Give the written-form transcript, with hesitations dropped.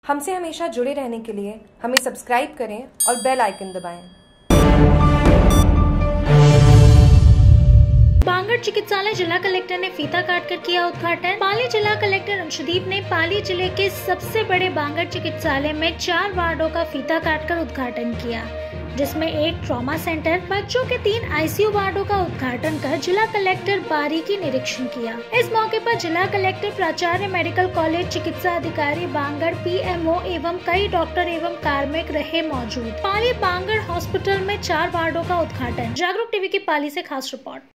हमसे हमेशा जुड़े रहने के लिए हमें सब्सक्राइब करें और बेल आइकन दबाएं। बांगड़ चिकित्सालय जिला कलेक्टर ने फीता काटकर किया उद्घाटन। पाली जिला कलेक्टर अंशुदीप ने पाली जिले के सबसे बड़े बांगड़ चिकित्सालय में 4 वार्डों का फीता काटकर उद्घाटन किया, जिसमें एक ट्रॉमा सेंटर, बच्चों के 3 आईसीयू वार्डों का उद्घाटन कर जिला कलेक्टर बारीकी निरीक्षण किया। इस मौके पर जिला कलेक्टर, प्राचार्य, मेडिकल कॉलेज, चिकित्सा अधिकारी बांगड़, पीएमओ एवं कई डॉक्टर एवं कार्मिक रहे मौजूद। पाली बांगड़ हॉस्पिटल में 4 वार्डों का उद्घाटन। जागरूक टीवी की पाली से खास रिपोर्ट।